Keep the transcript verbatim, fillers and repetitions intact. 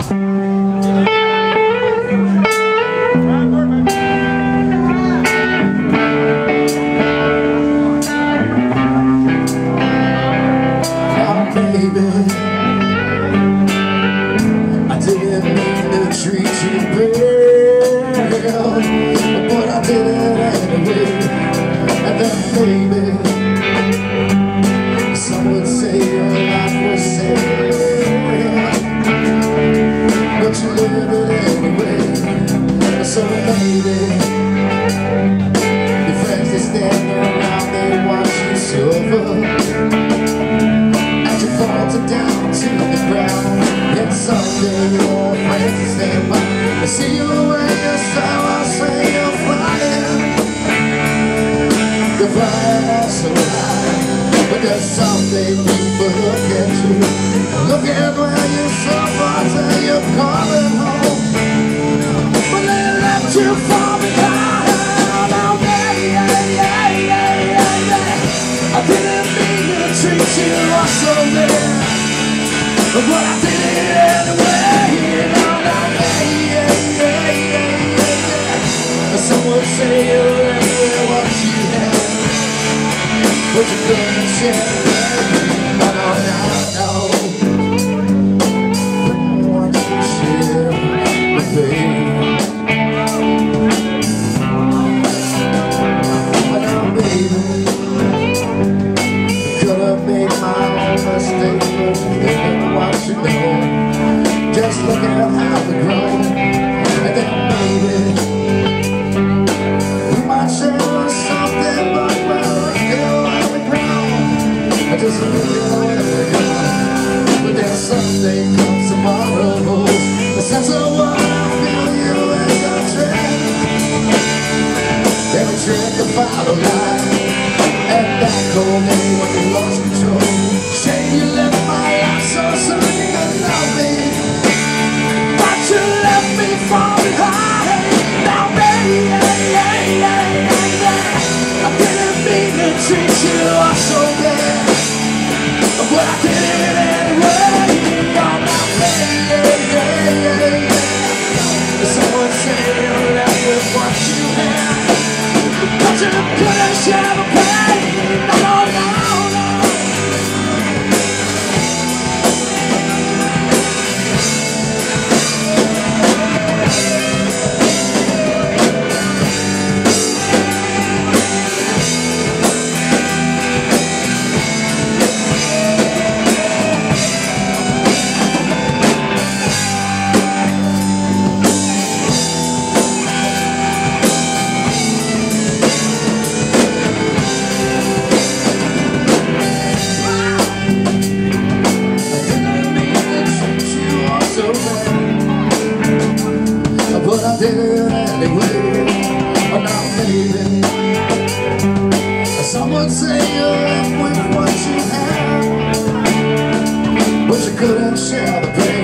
See you when you sour, say you're flying. You're flying so high, but there's someday people look at you, look at where you're so far, say you're coming home, but they left you far behind. Oh, yeah, yeah, yeah, yeah, yeah, yeah. I didn't mean to treat you so bad, but I did it anyway. No, no, yeah, yeah. Someone say you left what you had, but you couldn't share. No, no, no, no. What you share with me. But now, baby, could have made my own mistake, thinking what you know. Just look at how we grow, and then baby, just but then someday comes tomorrow. The sense of what I feel you is a trend. Every trick to follow line, and that cold day when you lost control. Shame you left my life so soon you could love me, but you left me far behind. Now baby, yeah, yeah, yeah, yeah, yeah. I didn't mean to treat you so bad, but I did it anyway. I'm not paying, yeah, yeah, yeah, yeah. Someone say you left with what you had, but you couldn't share the pain. No, no, no, no. But I did it anyway. Oh, now baby, someone say you left with what you had, but you couldn't share the pain.